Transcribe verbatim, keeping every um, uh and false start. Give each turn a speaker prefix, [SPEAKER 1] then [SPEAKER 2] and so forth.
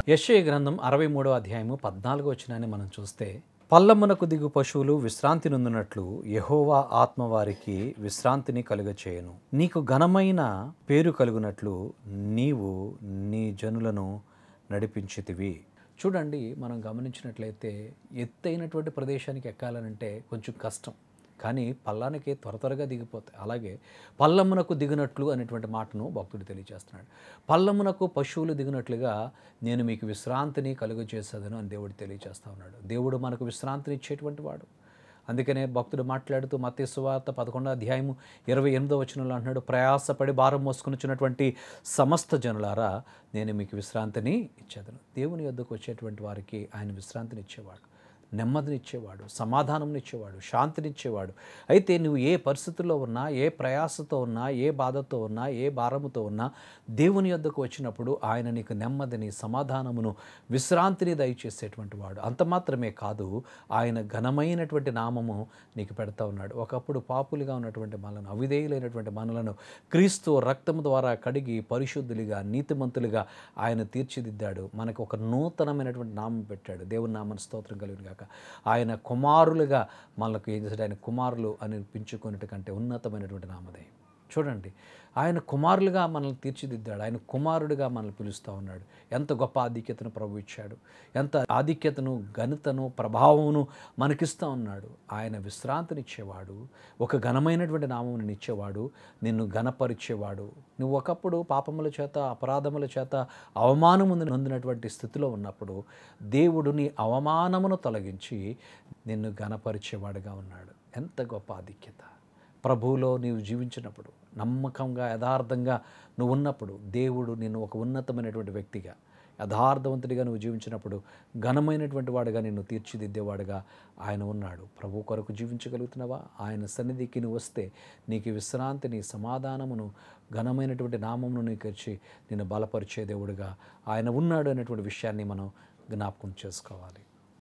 [SPEAKER 1] యెషయా గ్రంథం అరవై మూడవ అధ్యాయము పద్నాలుగో వచనాన్ని మనం చూస్తే, పల్లమునకు దిగు పశువులు విశ్రాంతి నొందునట్లు యెహోవా ఆత్మ వారికి విశ్రాంతిని కలుగచేయును. నీకు ఘనమైన పేరు కలుగునట్లు నీవు నీ జనులను నడిపించితివి. చూడండి, మనం గమనించినట్లయితే ఎత్తైనటువంటి ప్రదేశానికి ఎక్కాలనంటే కొంచెం కష్టం, కానీ పల్లానికి త్వర త్వరగా దిగిపోతాయి. అలాగే పల్లమునకు దిగినట్లు అనేటువంటి మాటను భక్తుడు తెలియజేస్తున్నాడు. పల్లమునకు పశువులు దిగినట్లుగా నేను మీకు విశ్రాంతిని కలుగజేసేదను అని దేవుడు తెలియజేస్తూ ఉన్నాడు. దేవుడు మనకు విశ్రాంతిని ఇచ్చేటువంటి వాడు. అందుకనే భక్తుడు మాట్లాడుతూ మత్తయి సువార్త పదకొండో అధ్యాయము ఇరవై ఎనిమిదో వచనంలో అంటున్నాడు, ప్రయాసపడి భారం మోసుకొనిచున్నటువంటి సమస్త జనులారా నేను మీకు విశ్రాంతిని ఇచ్చేదను. దేవుని యొద్దకు వచ్చేటువంటి వారికి ఆయన విశ్రాంతిని ఇచ్చేవాడు, నెమ్మదినిచ్చేవాడు, సమాధానంనిచ్చేవాడు, శాంతినిచ్చేవాడు. అయితే నువ్వు ఏ పరిస్థితుల్లో ఉన్నా, ఏ ప్రయాసతో ఉన్నా, ఏ బాధతో ఉన్నా, ఏ భారముతో ఉన్నా దేవుని యొద్దకు వచ్చినప్పుడు ఆయన నీకు నెమ్మదిని, సమాధానమును, విశ్రాంతిని దయచేసేటువంటి వాడు. అంత మాత్రమే కాదు, ఆయన ఘనమైనటువంటి నామము నీకు పెడతా ఉన్నాడు. ఒకప్పుడు పాపులుగా ఉన్నటువంటి మనలను, అవిధేయులైనటువంటి మనలను క్రీస్తు రక్తము ద్వారా కడిగి పరిశుద్ధులుగా, నీతిమంతులుగా ఆయన తీర్చిదిద్దాడు. మనకు ఒక నూతనమైనటువంటి నామం పెట్టాడు. దేవుని నామని స్తోత్రం కలుగును గాక. ఆయన కుమారులుగా మనకు ఏం చేశాడు? ఆయన కుమారులు అనిపించుకున్నట్టు కంటే ఉన్నతమైనటువంటి నామధేయం. చూడండి, ఆయన కుమారులుగా మనల్ని తీర్చిదిద్దాడు. ఆయన కుమారుడిగా మనల్ని పిలుస్తూ ఉన్నాడు. ఎంత గొప్ప ఆధిక్యతను ప్రభు ఇచ్చాడు, ఎంత ఆధిక్యతను, ఘనతను, ప్రభావమును మనకిస్తూ ఉన్నాడు. ఆయన విశ్రాంతినిచ్చేవాడు, ఒక ఘనమైనటువంటి నామమును ఇచ్చేవాడు, నిన్ను ఘనపరిచేవాడు. నువ్వు ఒకప్పుడు పాపముల చేత, అపరాధముల చేత అవమానము నొందినటువంటి స్థితిలో ఉన్నప్పుడు దేవుడు నీ అవమానమును తొలగించి నిన్ను ఘనపరిచేవాడుగా ఉన్నాడు. ఎంత గొప్ప ఆధిక్యత! ప్రభువులో నీవు జీవించినప్పుడు, నమ్మకంగా, యథార్థంగా నువ్వు ఉన్నప్పుడు దేవుడు నిన్ను ఒక ఉన్నతమైనటువంటి వ్యక్తిగా, యథార్థవంతుడిగా నువ్వు జీవించినప్పుడు ఘనమైనటువంటి వాడుగా నిన్ను తీర్చిదిద్దేవాడుగా ఆయన ఉన్నాడు. ప్రభు కొరకు జీవించగలుగుతున్నావా? ఆయన సన్నిధికి నువ్వు వస్తే నీకు విశ్రాంతిని, సమాధానమును, ఘనమైనటువంటి నామమును నీకు వచ్చి నిన్ను బలపరిచే దేవుడుగా ఆయన ఉన్నాడు అనేటువంటి విషయాన్ని మనం జ్ఞాపకం చేసుకోవాలి.